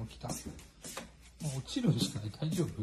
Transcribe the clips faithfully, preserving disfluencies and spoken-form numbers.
来た。もう落ちるんしかない。大丈夫？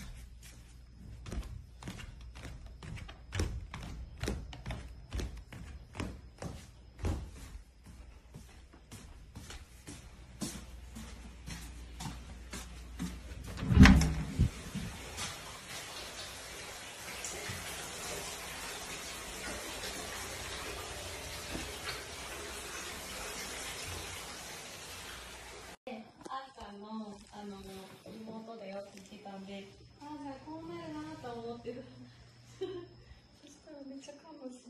あの妹でよく来たんで、ああじゃあこうなるなと思ってる。そしたらめっちゃ噛むし。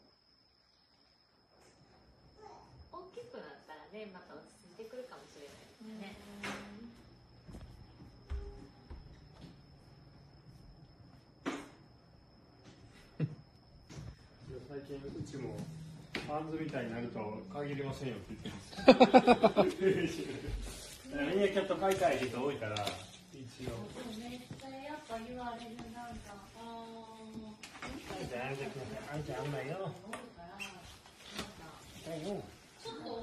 大きくなったらね、また落ち着いてくるかもしれないですね。 最近うちもパンズみたいになると限りませんよって言ってるんですミニキャット飼いたい人多いから一応めっちゃやっぱ言われる。なんかああいちゃんやめてください。あいちゃん危ないよ。痛いよ。 ちょっと